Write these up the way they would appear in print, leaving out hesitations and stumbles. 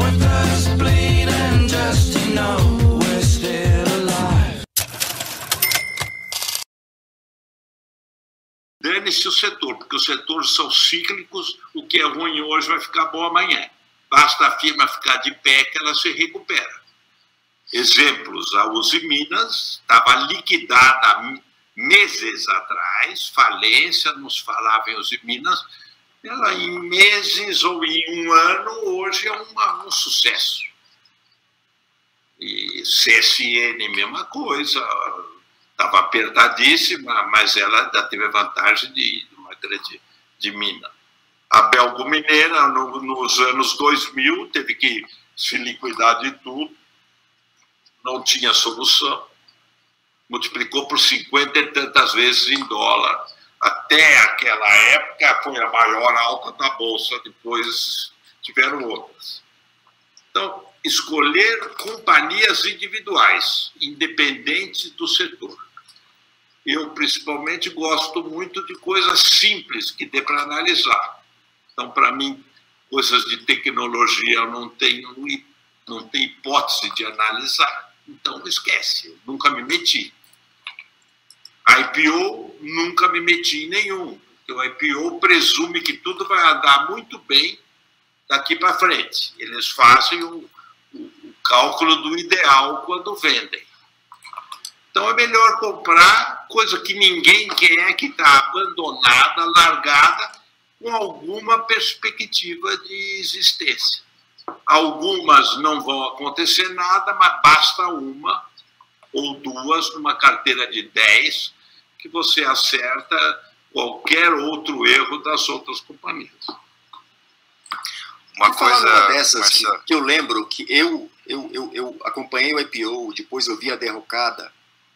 with us bleed and just to know we're still alive. Dane-se o setor, porque os setores são cíclicos, o que é ruim hoje vai ficar bom amanhã. Basta a firma ficar de pé que ela se recupera. Exemplos, a Uzi Minas estava liquidada há meses atrás, falência, nos falava em Uzi Minas, ela em meses ou em um ano, hoje é um sucesso. E CSN, mesma coisa, estava apertadíssima, mas ela ainda teve a vantagem de uma grande de mina. A Belgo Mineira, nos anos 2000, teve que se liquidar de tudo, não tinha solução, multiplicou por 50 e tantas vezes em dólar. Até aquela época foi a maior alta da Bolsa, depois tiveram outras. Então, escolher companhias individuais, independentes do setor. Eu, principalmente, gosto muito de coisas simples que dê para analisar. Então, para mim, coisas de tecnologia eu não tenho hipótese de analisar. Então, esquece, eu nunca me meti. IPO, nunca me meti em nenhum. Porque o IPO presume que tudo vai andar muito bem daqui para frente. Eles fazem o cálculo do ideal quando vendem. Então, é melhor comprar coisa que ninguém quer, que está abandonada, largada, com alguma perspectiva de existência. Algumas não vão acontecer nada, mas basta uma ou duas numa carteira de 10 que você acerta qualquer outro erro das outras companhias. Uma coisa dessas que eu lembro que eu acompanhei o IPO, depois eu vi a derrocada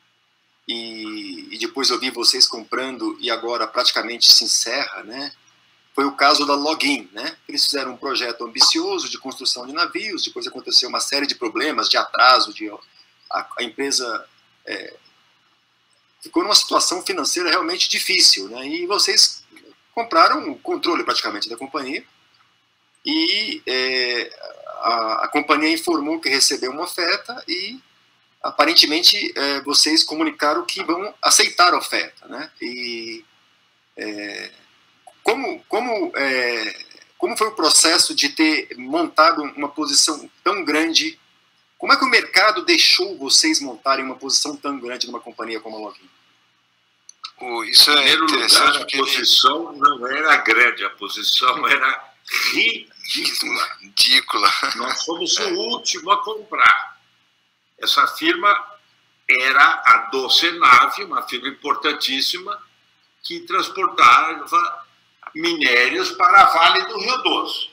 e depois eu vi vocês comprando e agora praticamente se encerra, né? Foi o caso da Login, né? Eles fizeram um projeto ambicioso de construção de navios, depois aconteceu uma série de problemas, de atraso, a empresa ficou numa situação financeira realmente difícil, né? E vocês compraram o controle praticamente da companhia e a companhia informou que recebeu uma oferta e aparentemente vocês comunicaram que vão aceitar a oferta, né? E como foi o processo de ter montado uma posição tão grande? Como é que o mercado deixou vocês montarem uma posição tão grande numa companhia como a Login? Isso é interessante, lugar, a posição não era grande, a posição era ridícula. Nós fomos o último a comprar. Essa firma era a Docenave, uma firma importantíssima, que transportava minérios para a Vale do Rio Doce.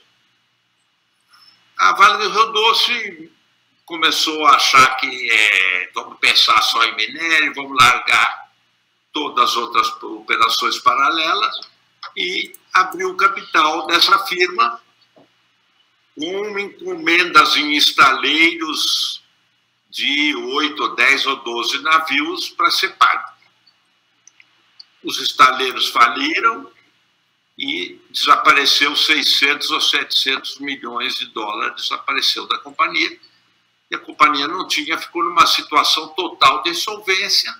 A Vale do Rio Doce começou a achar que vamos pensar só em minério, vamos largar todas as outras operações paralelas e abriu o capital dessa firma com encomendas em estaleiros de 8, 10 ou 12 navios para ser pago. Os estaleiros faliram e desapareceu 600 ou 700 milhões de dólares, desapareceu da companhia. E a companhia não tinha, ficou numa situação total de insolvência.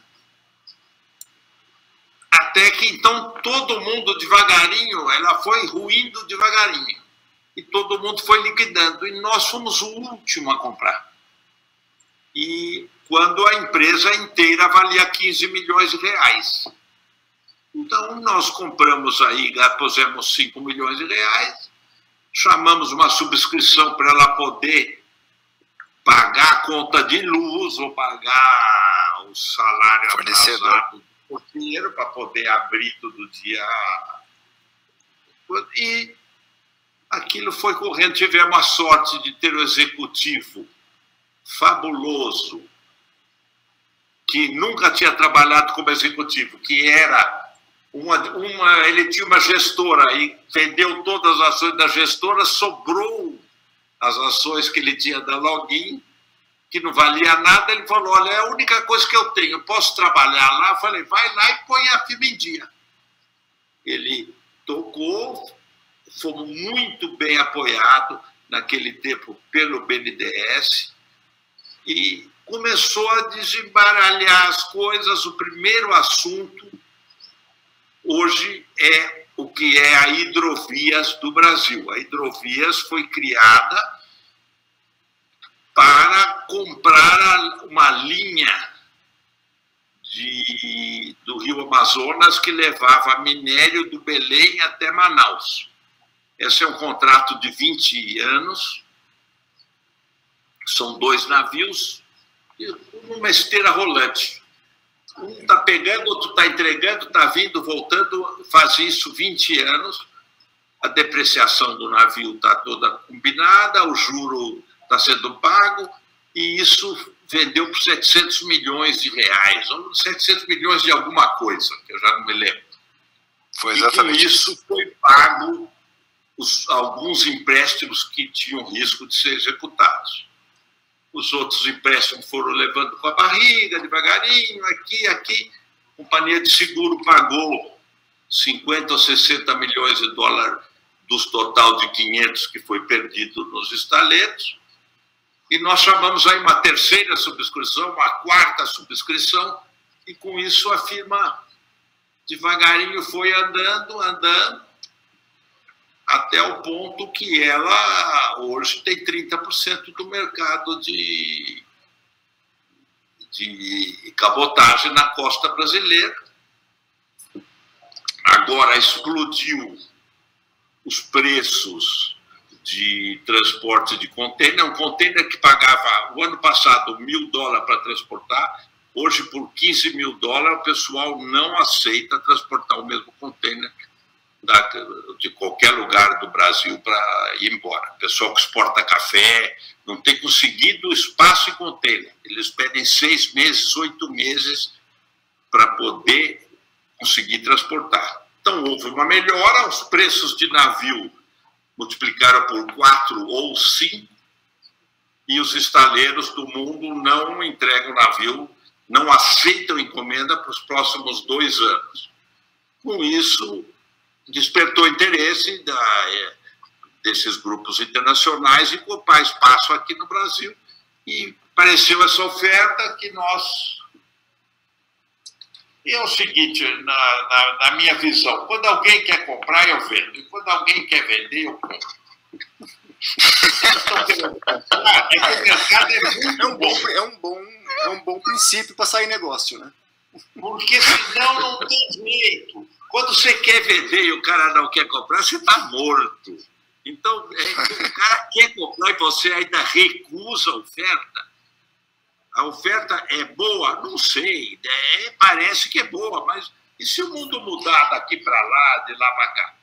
Até que, então, todo mundo devagarinho, ela foi ruindo devagarinho. E todo mundo foi liquidando. E nós fomos o último a comprar. E quando a empresa inteira valia 15 milhões de reais. Então, nós compramos aí, pusemos 5 milhões de reais, chamamos uma subscrição para ela poder pagar a conta de luz ou pagar o salário atrasado do porteiro para poder abrir todo dia. E aquilo foi correndo. Tivemos a sorte de ter um executivo fabuloso, que nunca tinha trabalhado como executivo, que era ele tinha uma gestora e vendeu todas as ações da gestora, sobrou as ações que ele tinha da Login, que não valia nada. Ele falou: olha, é a única coisa que eu tenho, eu posso trabalhar lá? Eu falei: vai lá e põe a firma em dia. Ele tocou, fomos muito bem apoiados, naquele tempo pelo BNDES, e começou a desembaralhar as coisas. O primeiro assunto hoje é o que é a Hidrovias do Brasil. A Hidrovias foi criada para comprar uma linha do Rio Amazonas que levava minério do Belém até Manaus. Esse é um contrato de 20 anos, são 2 navios, uma esteira rolante. Um está pegando, outro está entregando, está vindo, voltando, faz isso 20 anos. A depreciação do navio está toda combinada, o juro está sendo pago, e isso vendeu por 700 milhões de reais, ou 700 milhões de alguma coisa, que eu já não me lembro. Foi exatamente. E com isso foi pago alguns empréstimos que tinham risco de ser executados. Os outros empréstimos foram levando com a barriga, devagarinho, aqui. A companhia de seguro pagou 50 ou 60 milhões de dólares dos total de 500 que foi perdido nos estaletos. E nós chamamos aí uma terceira subscrição, uma quarta subscrição, e com isso a firma devagarinho foi andando, até o ponto que ela hoje tem 30% do mercado de cabotagem na costa brasileira. Agora explodiu os preços de transporte de container. Um container que pagava, o ano passado, $1.000 para transportar, hoje, por $15.000, o pessoal não aceita transportar o mesmo container de qualquer lugar do Brasil para ir embora. O pessoal que exporta café não tem conseguido espaço em container. Eles pedem 6 meses, 8 meses para poder conseguir transportar. Então, houve uma melhora, os preços de navio multiplicaram por 4 ou 5, e os estaleiros do mundo não entregam navio, não aceitam encomenda para os próximos 2 anos. Com isso, despertou interesse desses grupos internacionais em ocupar espaço aqui no Brasil, e apareceu essa oferta que nós... E é o seguinte, na minha visão, quando alguém quer comprar, eu vendo. E quando alguém quer vender, eu compro. É que o mercado é muito bom. É um bom princípio para sair negócio, né? Porque senão não tem jeito. Quando você quer vender e o cara não quer comprar, você está morto. Então, o cara quer comprar e você ainda recusa a oferta. A oferta é boa? Não sei. Parece que é boa, mas e se o mundo mudar daqui para lá, de lá para cá?